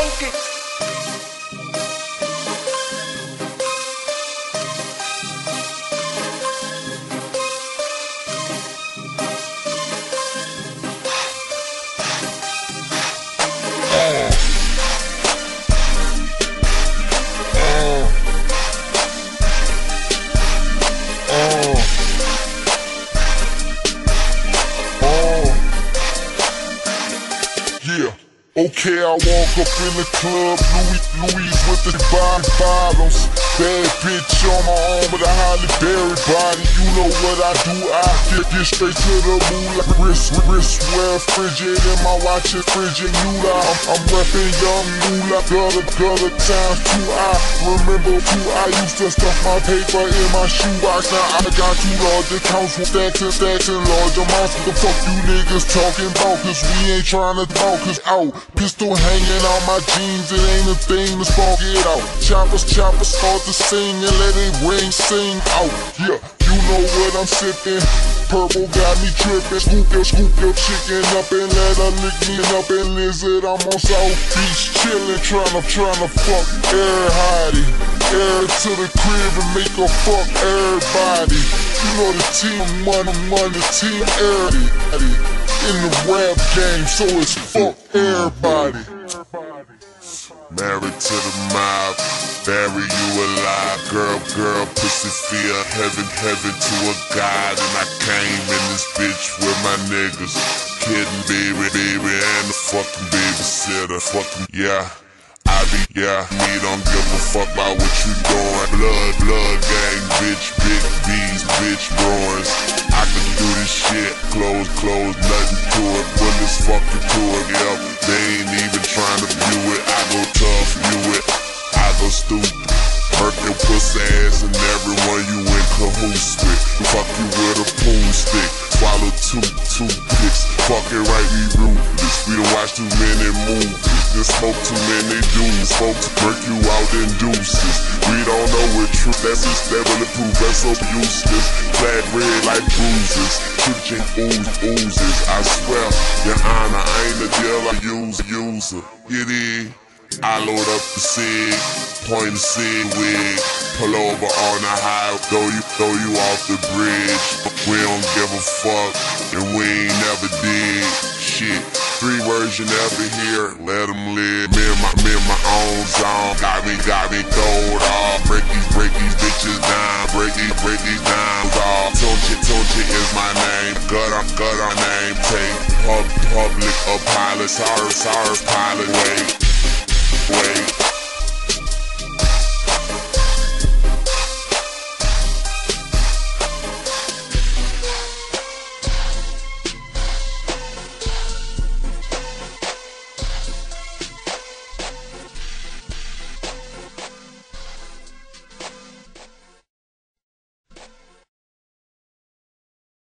funky. Yeah, okay, I walk up in the club, Louis with the bottoms. Bad bitch on my arm with a Halle Berry body. You know what I do, I get straight to the moolah. Wrist wear frigid and my watch is frigid moolah. I'm reppin' young moolah, gutter times two. I remember two, I used to stuff my paper in my shoebox. Now I got two large accounts with stacks and large amounts. What the fuck you niggas talking about? Cause we ain't tryna talk, cause out. Pistol hanging on my jeans, it ain't a thing to spark it out. Choppers start to sing and let it ring, sing out. Yeah, you know what I'm sippin'. Purple got me trippin'. Scoop your chicken up and let her lick me up and lizard. I'm on South Beach chillin', tryna fuck everybody. Air to the crib and make her fuck everybody. You know the team money, the team everybody. In the rap game, so it's fuck everybody. Married to the mob, bury you alive. Girl, pussy feel heaven to a god. And I came in this bitch with my niggas. Kidding baby, and the fucking babysitter. Fucking, yeah. Me don't give a fuck about what you doing. Blood gang, bitch, big B's, bitch, Bruins. I can do this shit, close, nothing to it. Bullets fucking to it, yep. They ain't even trying to view it. I go tough, view it. I go stupid. Hurt your pussy ass and everyone you in cahoots with. Fuck you with a pool stick. Swallow two picks. Fuck it right, we ruthless. We done watch too many movies. Then smoke too many dudes. Smoke to break you out in deuces. We don't know what truth. That's just bulletproof. That's so useless. Flat red like bruises. Shooting oozes. I swear, your honor, I ain't a dealer. User. It is. I load up the cig, point the cig wig, pull over on the highway, throw you off the bridge. We don't give a fuck, and we ain't never did shit. 3 words you never hear, let them live. Me and my own zone, got me throwed off. Break these bitches down, break these down off. Tunchi is my name, gut our name. Take public a pilot, SARS pilot, wait.